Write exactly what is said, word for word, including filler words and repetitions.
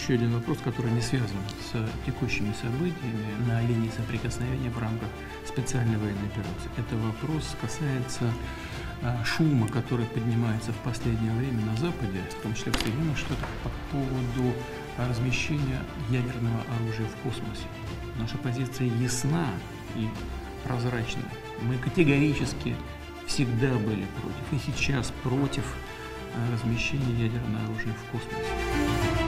еще один вопрос, который не связан с текущими событиями на линии соприкосновения в рамках специальной военной операции. Это вопрос касается а, шума, который поднимается в последнее время на Западе, в том числе в Соединенных Штатах, по поводу размещения ядерного оружия в космосе. Наша позиция ясна и прозрачна. Мы категорически всегда были против и сейчас против размещения ядерного оружия в космосе.